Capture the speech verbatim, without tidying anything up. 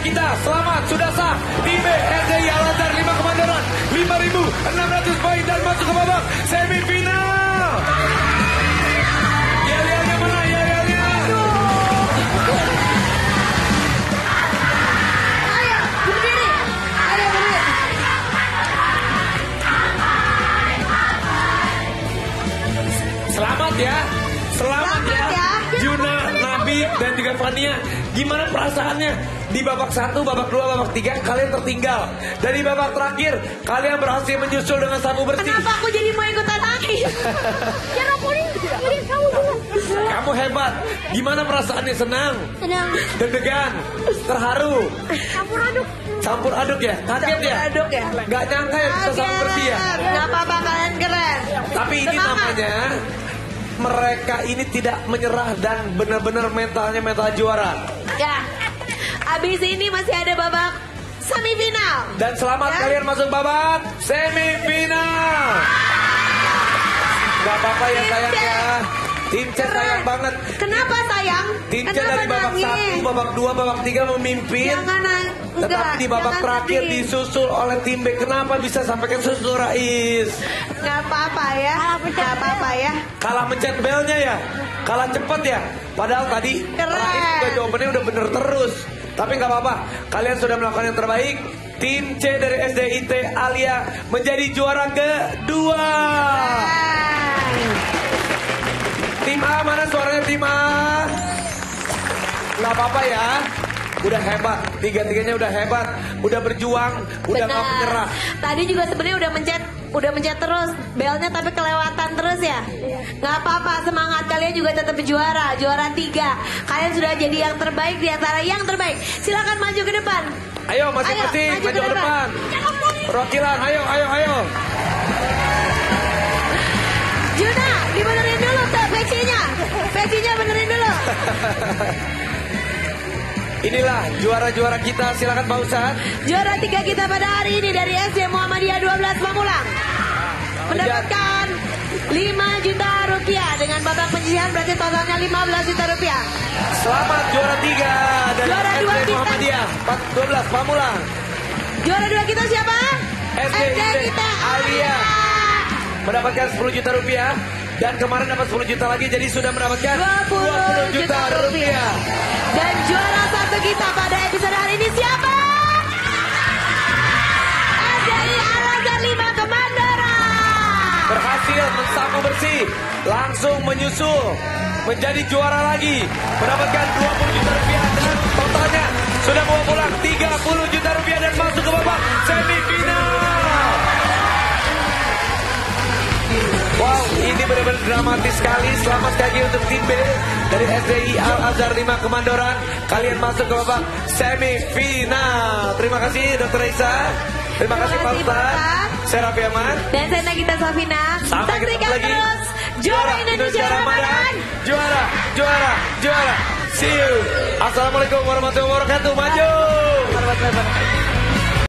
kita selamat sudah sah tim B S D I Al-Azhar lima Kemandoran lima ribu enam ratus poin dan masuk ke babak semifinal. Yel-yelnya mana? Yel-yelnya. Ayo berdiri. Ayo berdiri. Selamat ya. Selamat, Selamat ya. ya. Juna, Nabi dan juga Fania. Gimana perasaannya? Di babak satu, babak dua, babak tiga kalian tertinggal. Dari babak terakhir kalian berhasil menyusul dengan sabu bersih. Kenapa aku jadi mau ikutan nangis? Ya Raporin, ini kamu dulu. Kamu hebat. Gimana perasaannya? Senang? Senang. Deg-degan? Terharu? Campur aduk. Campur aduk ya? Kaget ya? Aduk ya. Gak nyangka ya bisa sabu bersih ya? Gak apa-apa, kalian keren. Tapi ini Semangat. namanya mereka ini tidak menyerah dan benar-benar mentalnya mental juara. Ya. Abis ini masih ada babak semifinal. Dan selamat Ya. kalian masuk babak semifinal. Gak apa-apa ya Tim sayang C. ya. Tim C sayang banget. Kenapa sayang? Tim C Kenapa dari babak nangis? satu, babak dua, babak tiga memimpin. Jangan nangis. Tetapi Enggak, di babak jangan terakhir sedih. disusul oleh tim B. Kenapa bisa sampaikan susul Rais? Gak apa-apa ya. Gak apa-apa ya. Kalah mencet belnya ya. Kalah cepet ya. Padahal tadi Keren. terakhir juga jawabannya udah bener terus. Tapi nggak apa-apa. Kalian sudah melakukan yang terbaik. Tim C dari S D I T Alia menjadi juara kedua. Tim A mana suaranya tim A? Nggak apa-apa ya. Udah hebat. Tiga-tiganya udah hebat. Udah berjuang. Udah nggak Benar. menyerah. Tadi juga sebenarnya udah mencet, udah mencet terus, belnya tapi kelewatan terus ya. Nggak apa-apa, semangat kalian juga tetap juara, juara tiga. Kalian sudah jadi yang terbaik di antara yang terbaik. Silakan maju ke depan. Ayo masing-masing Ayo, maju maju ke ke depan. Perwakilan, ayo, ayo, ayo. Juna, dibenerin dulu tuh pecinya, pecinya benerin dulu. Inilah juara-juara kita. Silakan Pak Ustadz. Juara tiga kita pada hari ini dari S D Muhammadiyah dua belas Pamulang mendapatkan lima juta rupiah dengan babak penyisihan, berarti totalnya lima belas juta rupiah. Selamat juara tiga dari Juara dua S D kita. Muhammadiyah dua belas Pamulang. Juara dua kita siapa? S D I T kita Alia mendapatkan sepuluh juta rupiah. Dan kemarin dapat sepuluh juta lagi, jadi sudah mendapatkan dua puluh juta rupiah. Dan juara satu kita pada episode hari ini siapa? S D I Al-Azhar lima Kemandoran. Berhasil mensapu bersih, langsung menyusul menjadi juara lagi, mendapatkan dua puluh juta rupiah dan totalnya sudah bawa pulang tiga puluh juta rupiah dan masuk ke babak semifinal. Wow, ini benar-benar dramatis sekali. Selamat sekali lagi untuk tim B dari S D I Al-Azhar lima Kemandoran. Kalian masuk ke babak semifinal. Terima kasih Dokter Raisa. Terima kasih Pak Ustadz. Saya Raffi Ahmad. Dan saya Nagita Safina. Sampai ketemu Saksikan lagi. terus Juara Indonesia Ramadan. Juara, juara, juara. See you. Assalamualaikum warahmatullahi wabarakatuh. Maju.